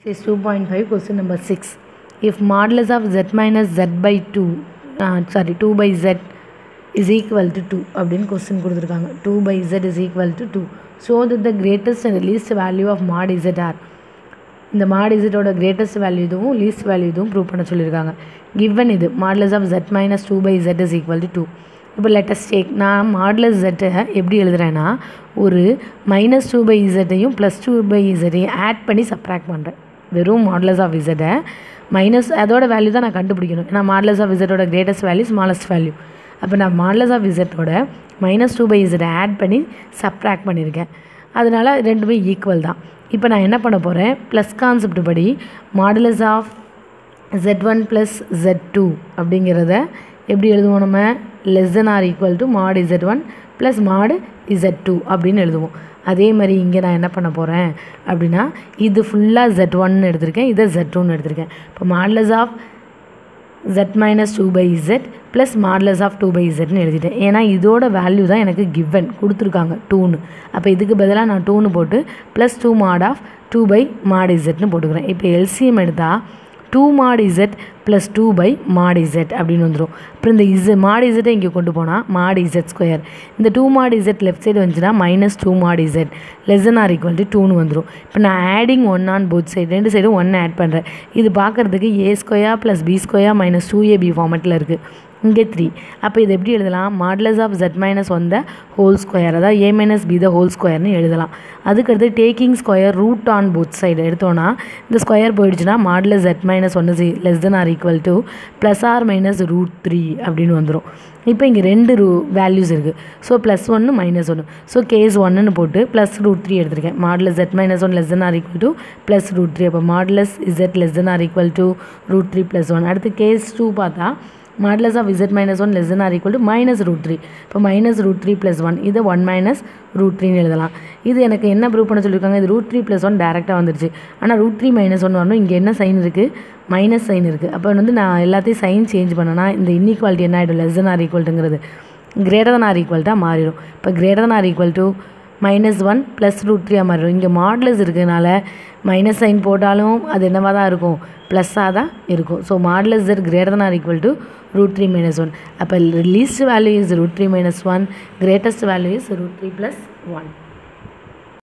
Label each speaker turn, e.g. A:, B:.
A: Exercise 2.5 question number 6. If modulus of z minus z by 2 2 by z is equal to 2 அப்படின்னு question கொடுத்துருக்காங்க. 2 by z is equal to 2. Show that the greatest and least value of mod z are. இந்த mod z ஓட greatest value இதுவும் least value இதுவும் prove பண்ண சொல்லியிருக்காங்க. Given இது modulus of z minus 2 by z is equal to 2. இப்போ let's take நான் modulus ஜெட்டை எப்படி எழுதுறேன்னா ஒரு மைனஸ் 2 பை இசட்டையும் ப்ளஸ் 2 பை இசட்டையும் ஆட் பண்ணி சப்ராக்ட் பண்ணுறேன். வெறும் மாடுலஸ் ஆஃப் இசட்டை மைனஸ் அதோட வேல்யூ தான் நான் கண்டுபிடிக்கணும். ஏன்னா மாடுலஸ் ஆஃப் இசட்டோட கிரேட்டஸ்ட் வேல்யூ ஸ்மாலஸ்ட் வேல்யூ. அப்போ நான் மாடுலஸ் ஆஃப் இசட்டோட மைனஸ் 2 பை இசட்டை ஆட் பண்ணி சப்ராக்ட் பண்ணியிருக்கேன். அதனால் ரெண்டுமே ஈக்குவல் தான். இப்போ நான் என்ன பண்ண போகிறேன், ப்ளஸ் கான்செப்ட் படி modulus of z1 plus z2 அப்படிங்கிறத எப்படி எழுதுவோம், நம்ம less than or equal to mod z1 plus mod z2 அப்படின்னு எழுதுவோம். அதே மாதிரி இங்கே நான் என்ன பண்ண போகிறேன் அப்படின்னா இது ஃபுல்லாக z1 எடுத்திருக்கேன், இதை z2 எடுத்திருக்கேன். இப்போ modulus of z minus 2 by z plus modulus of 2 by zன்னு எழுதிட்டேன். ஏன்னா இதோட வேல்யூ தான் எனக்கு கிவன் கொடுத்துருக்காங்க 2ன்னு. அப்போ இதுக்கு பதிலாக நான் 2ன்னு போட்டு plus 2 mod of 2 by mod zன்னு போட்டுக்கிறேன். இப்போ எல்சிஎம் எடுத்தால் 2 mod z plus 2 by mod z அப்படின்னு வந்துடும். அப்புறம் இந்த mod z இங்கே கொண்டு போனால் mod z ஸ்கொயர். இந்த 2 mod z லெஃப்ட் சைடு வந்துச்சுன்னா minus 2 mod z less than or equal to 2ன்னு வந்துடும். இப்போ நான் ஆடிங் 1 ஆன் போத் சைடு, ரெண்டு சைடும் 1 ஆட் பண்ணுறேன். இது பார்க்குறதுக்கு a square plus b square minus 2ab ஃபார்மெட்டில் இருக்குது. இங்கே 3. அப்போ இது எப்படி எழுதலாம், modulus of z minus 1 the whole square, அதாவது a minus b the whole ஸ்கொயர்னு எழுதலாம். அதுக்கடுத்து taking square root on both side எடுத்தோன்னா இந்த ஸ்கொயர் போயிடுச்சுன்னா modulus z minus 1 is less than or equal to plus or minus root 3 அப்படின்னு வந்துடும். இப்போ இங்கே ரெண்டு வேல்யூஸ் இருக்குது. So plus 1 minus 1. So case 1ன்னு போட்டு ப்ளஸ் ரூட் 3 எடுத்திருக்கேன். Modulus z minus 1 less than or equal to plus root 3. அப்போ modulus z less than or equal to root 3 plus 1. அடுத்து கேஸ் 2 பார்த்தா modulus of z minus 1 less than or equal to minus root 3. இப்போ minus root 3 plus 1 இதை 1 minus root 3ன்னு எழுதலாம். இது எனக்கு என்ன prove பண்ண சொல்லியிருக்காங்க, இது ரூட் 3 ப்ளஸ் 1 டேரெக்டாக வந்துருச்சு. ஆனால் ரூட் 3 மைனஸ் 1 வரணும். இங்கே என்ன சைன் இருக்குது, மைனஸ் சைன் இருக்குது. அப்போ நான் எல்லாத்தையும் சைன் சேஞ்ச் பண்ணேன்னா இந்த இன்இக்வாலிட்டி என்ன ஆகிடும், லெஸ் தென் ஆர் ஈக்குவல்ட்டுங்கிறது கிரேட்டர் தென் ஆர் ஈக்குவல்ட்டாக மாறிடும். இப்போ greater than or equal to minus 1 plus root 3 மாறிடும். இங்கே மாடுலஸ் இருக்கிறதுனால மைனஸ் சைன் போட்டாலும் அது என்னவாக தான் இருக்கும், ப்ளஸ்ஸாக தான் இருக்கும். So modulus z greater than or equal to root 3 minus 1. அப்போ least value is root 3 minus 1, greatest value is root 3 plus 1.